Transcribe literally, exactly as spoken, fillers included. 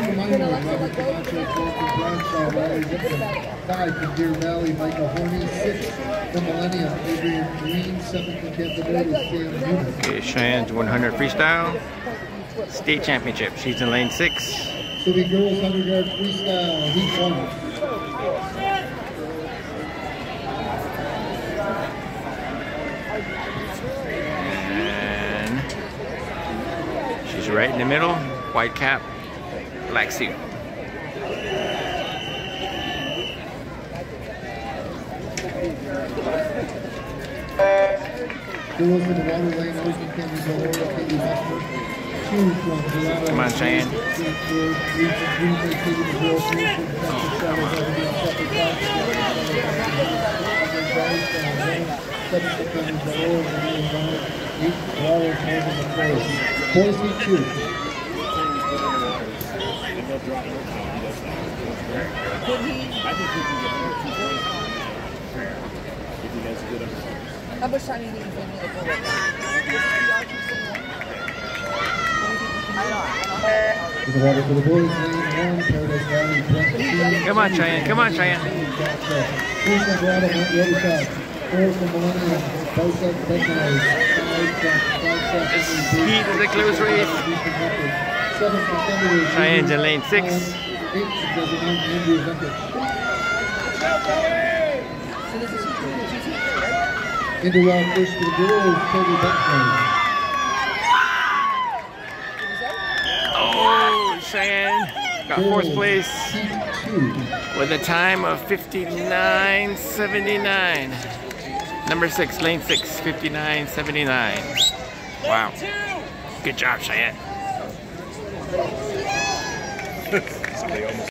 reminder, Robert Camacho, Colton Bradshaw, Riley Whitman, five from Deer Valley, Michael Horney, six from Millennium, Adrian Green, seven from Canterbury, Sam Newman. Okay, Cheyenne's one hundred freestyle state championship. She's in lane six. So the girls one hundred yard freestyle, heat one. And she's right in the middle, white cap, black suit. Girls in the water lane, Ocean Candy Galore, Katie Husmer. Two from Gelado. Come on, Cheyenne. Three from Green Bay, Katie McGill. Three from Texas Shadows, Evergreen, Shepherd Fox. Seven from Candy Galore, Marion Bonner. Eight Water, Morgan McCoy. Boise, two. How much time do you think you can make it? To the water for the boys, lane one, Paradise Valley, Brent two. Come on, Cheyenne. Come on, Cheyenne. Three from Grotto, Mount Robichaud. Four from Millennium, Bicep, Bednose. Five from Flagstaff. Speed is a close race. Seven from Thunderbird. Cheyenne's in lane six. Eight from Desert Mountain, Andrew Vintage. So this is two, two, two, right? Into round first for the girls, Toby Bednose. Oh, Cheyenne got fourth place with a time of fifty-nine seventy-nine. Number six, lane six, fifty-nine seventy-nine. Wow. Good job, Cheyenne.